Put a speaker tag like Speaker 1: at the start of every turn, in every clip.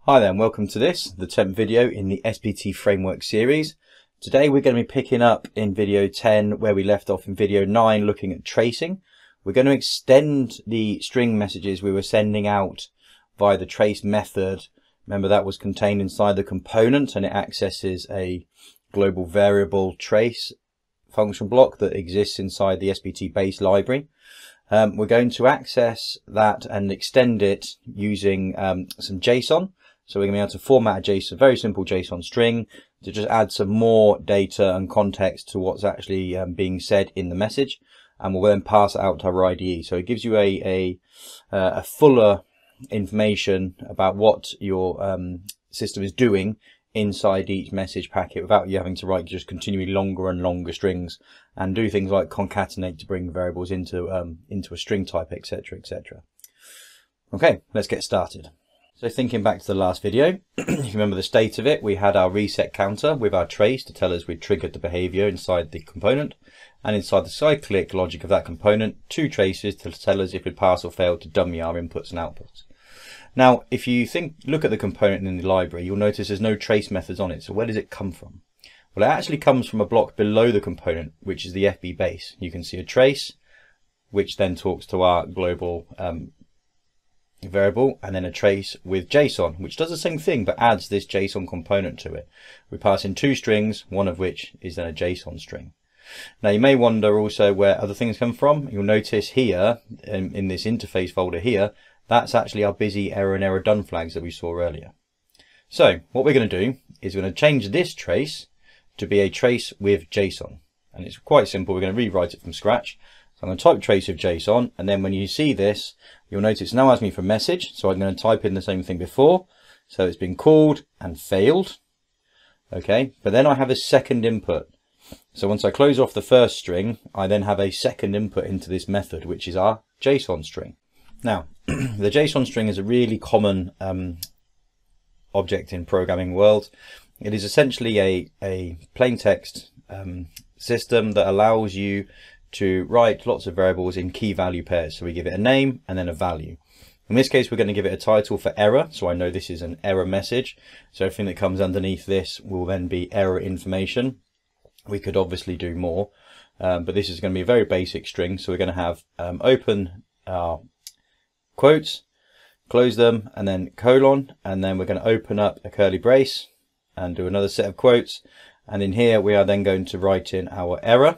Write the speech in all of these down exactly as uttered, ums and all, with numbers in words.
Speaker 1: Hi there and welcome to this, the tenth video in the S P T Framework series. Today we're going to be picking up in video ten where we left off in video nine, looking at tracing. We're going to extend the string messages we were sending out via the trace method. Remember, that was contained inside the component and it accesses a global variable trace function block that exists inside the S P T base library. Um, we're going to access that and extend it using um, some JSON. So we're going to be able to format a JSON, very simple JSON string, to just add some more data and context to what's actually um, being said in the message, and we'll then pass it out to our I D E. So it gives you a a, uh, a fuller information about what your um, system is doing inside each message packet, without you having to write just continually longer and longer strings and do things like concatenate to bring variables into um, into a string type, etc, et cetera. Okay, let's get started. So thinking back to the last video, if you remember the state of it, we had our reset counter with our trace to tell us we triggered the behavior inside the component, and inside the cyclic logic of that component, two traces to tell us if it passed or failed to dummy our inputs and outputs. Now, if you think, look at the component in the library, you'll notice there's no trace methods on it. So where does it come from? Well, it actually comes from a block below the component, which is the F B base. You can see a trace, which then talks to our global um, variable, and then a trace with JSON, which does the same thing but adds this JSON component to it. We pass in two strings, one of which is then a JSON string. Now you may wonder also where other things come from. You'll notice here in, in this interface folder here, that's actually our busy error and error done flags that we saw earlier. So what we're going to do is we're going to change this trace to be a trace with JSON, and it's quite simple. We're going to rewrite it from scratch. I'm going to type trace of JSON, and then when you see this, you'll notice it now asks me for message. So I'm going to type in the same thing before. So it's been called and failed. Okay, but then I have a second input. So once I close off the first string, I then have a second input into this method, which is our JSON string. Now, the JSON string is a really common um, object in programming world. It is essentially a, a plain text um, system that allows you to write lots of variables in key value pairs. So we give it a name and then a value. In this case, we're going to give it a title for error. So I know this is an error message. So everything that comes underneath this will then be error information. We could obviously do more, um, but this is going to be a very basic string. So we're going to have um, open our quotes, close them, and then colon, and then we're going to open up a curly brace and do another set of quotes. And in here, we are then going to write in our error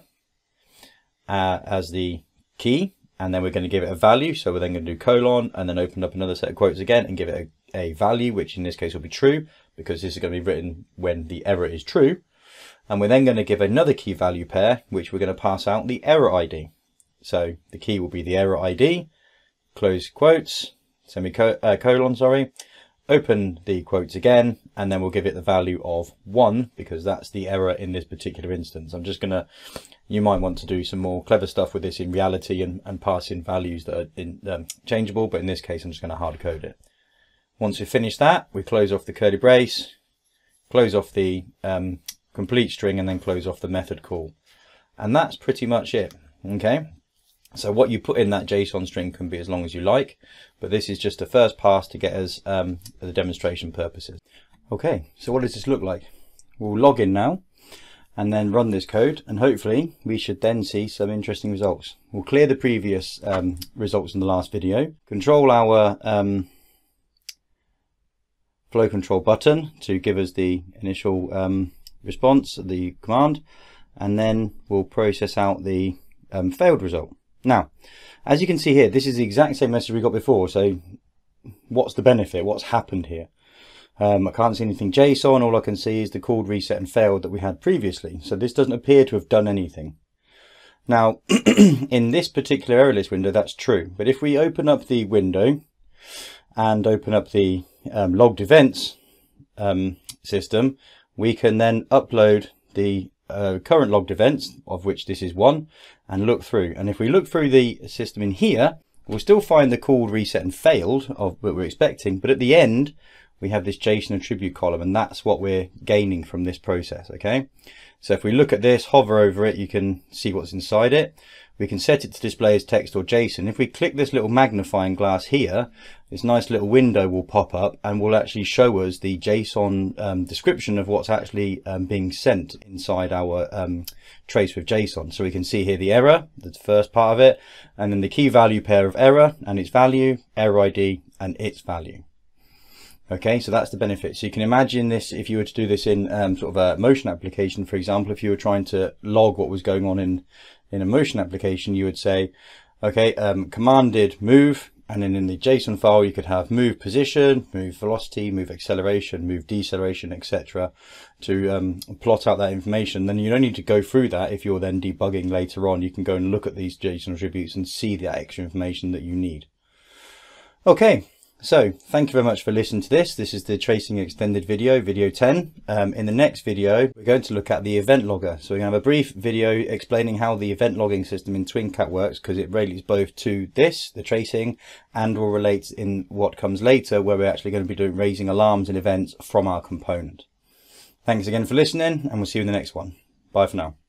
Speaker 1: Uh, as the key, and then we're going to give it a value. So we're then going to do colon and then open up another set of quotes again and give it a, a value, which in this case will be true, because this is going to be written when the error is true. And we're then going to give another key value pair, which we're going to pass out the error I D. So the key will be the error I D, close quotes, semicolon, uh, colon, sorry, open the quotes again, and then we'll give it the value of one, because that's the error in this particular instance. I'm just going to, you might want to do some more clever stuff with this in reality and, and pass in values that are in, um, changeable, but in this case I'm just going to hard code it. Once we finish that, we close off the curly brace, close off the um, complete string, and then close off the method call. And that's pretty much it. Okay, so what you put in that JSON string can be as long as you like, but this is just the first pass to get us um, for the demonstration purposes. Okay, so what does this look like? We'll log in now and then run this code, and hopefully we should then see some interesting results. We'll clear the previous um, results in the last video, control our um, flow control button to give us the initial um, response, the command, and then we'll process out the um, failed result. Now, as you can see here, this is the exact same message we got before. So what's the benefit? What's happened here? Um, I can't see anything JSON. All I can see is the called, reset, and failed that we had previously. So this doesn't appear to have done anything. Now, in this particular error list window, that's true. But if we open up the window and open up the um, logged events um, system, we can then upload the uh, current logged events, of which this is one, and look through. And if we look through the system in here, we'll still find the called, reset, and failed of what we're expecting. But at the end, we have this JSON attribute column, and that's what we're gaining from this process. Okay, so if we look at this, hover over it, you can see what's inside it. We can set it to display as text or JSON. If we click this little magnifying glass here, this nice little window will pop up and will actually show us the JSON um, description of what's actually um, being sent inside our um, trace with JSON. So we can see here the error, that's the first part of it, and then the key value pair of error and its value, error I D and its value. Okay, so that's the benefit. So you can imagine this if you were to do this in um, sort of a motion application, for example. If you were trying to log what was going on in in a motion application, you would say, okay, um, commanded move, and then in the JSON file you could have move position, move velocity, move acceleration, move deceleration, et cetera, to um, plot out that information. Then you don't need to go through that. If you're then debugging later on, you can go and look at these JSON attributes and see the extra information that you need. Okay. So thank you very much for listening to this. This is the tracing extended video, video ten. Um, in the next video, we're going to look at the event logger. So we're going to have a brief video explaining how the event logging system in TwinCat works, because it relates both to this, the tracing, and will relate in what comes later, where we're actually going to be doing raising alarms and events from our component. Thanks again for listening, and we'll see you in the next one. Bye for now.